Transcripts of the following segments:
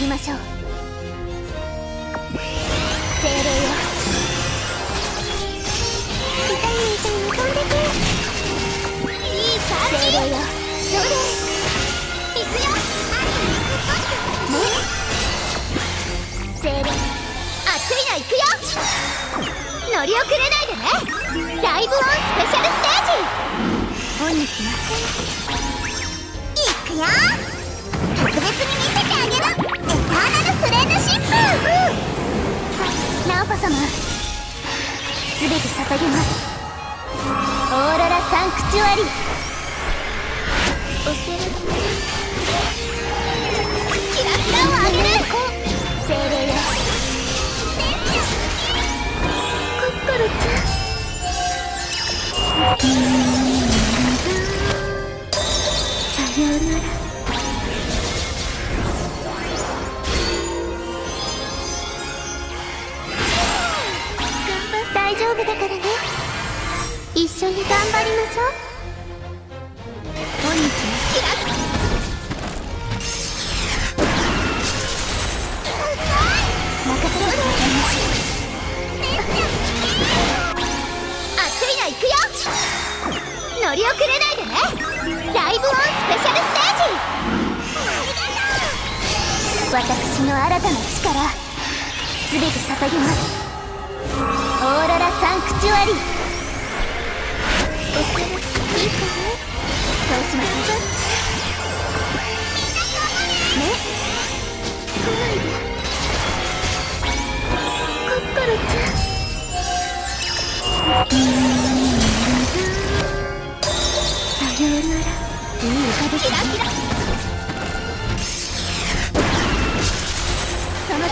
りましょう。精霊よ、痛いみたいに飛んでく。いい感じ。精霊よ、それ行くよ。ね、精霊、熱いの行くよ。乗り遅れないでね。ライブオンスペシャルステージ本に来ません。行くよ。特別に見せてあげる。エターナルフレンドシップ。ナオパ様、すべて捧げます。オーロラサンクチュアリ。おせらキラキラをあげる。精霊よ、コッコロちゃん。さようなら。大丈夫だからね。一緒に頑張りましょう。本日もキラッ。任せてくださいまし。熱いの行くよ。乗り遅れないでね。ライブオンスペシャルステージ。私の新たな力、すべて捧げます。オーロラサンクチュアリ。おせらいいかね。どうしますかね。来ないでコッコロちゃん。さようなら。いい歌ですね。キラキラ。その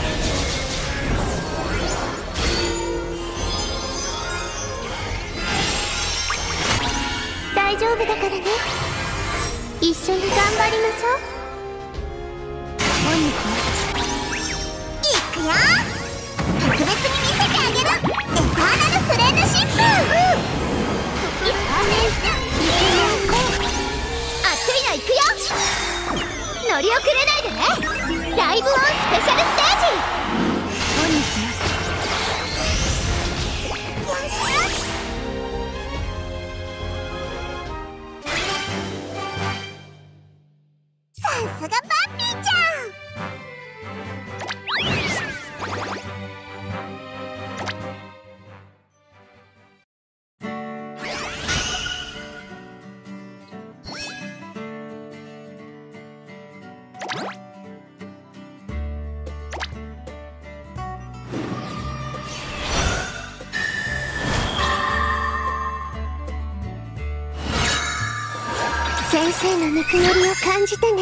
大丈夫だからね。一緒に頑張りましょう。本に来ます。行くよ。特別に見せてあげる。エターナルフレンドシップ。熱いの行くよ。乗り遅れないでね。ライブオンスペシャルステージ本に来ます。さすがバッピーちゃん。先生のぬくもりを感じてね。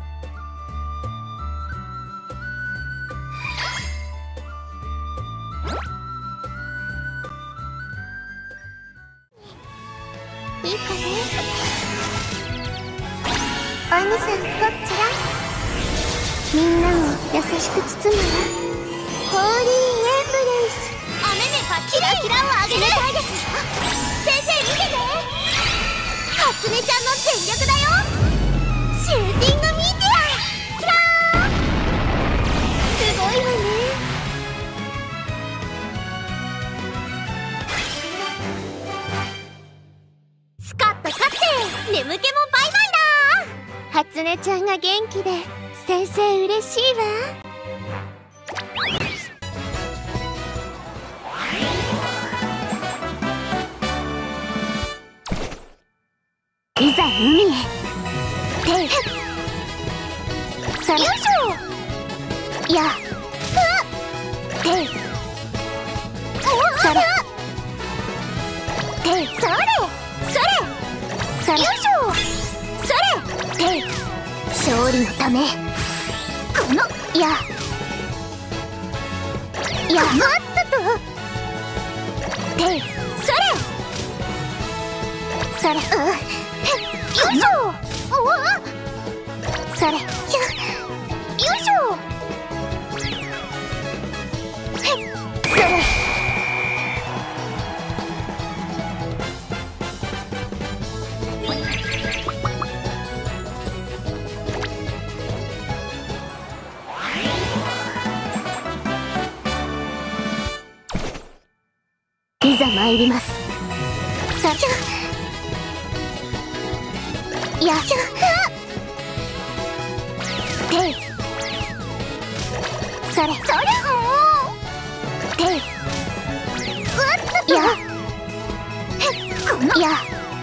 いいかね。お兄さん、こっちら。みんなも優しく包むわ。ホーリーエンブレイス。お目目パッキラキラをあげる。冷たいです。先生見てね。初音ちゃんの全力だよ。シューティングミーティアキラー。すごいわね。スカッと勝って眠気もバイバイだ。初音ちゃんが元気で先生嬉しいわ。いざ海へ。ていそれよいしょ。やていそれていそれそれそれよいしょ。それてい勝利のためこのやまったとていそれそれよいしょ。それよいしょ。それ参ります。さちゃやちゃていそれそれていやこのや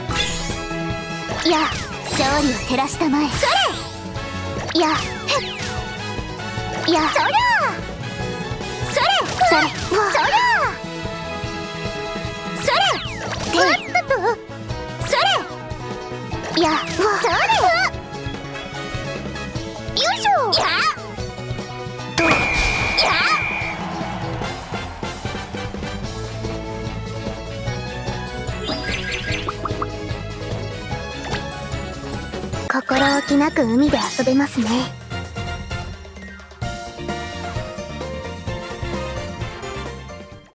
勝利を照らしたまえ。それやそりゃそれそれそれてそれやそれよいしょや心置きなく海で遊べますね。